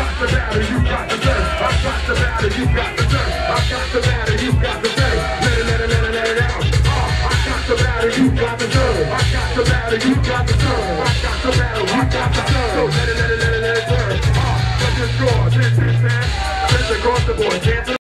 got the battle, you got the nerve. I got the battle, you got the nerve. I got the battle, you got the nerve. Let it out. I got the battle, you got the nerve. I got the battle, you got the nerve. I got the battle, you got the nerve. So let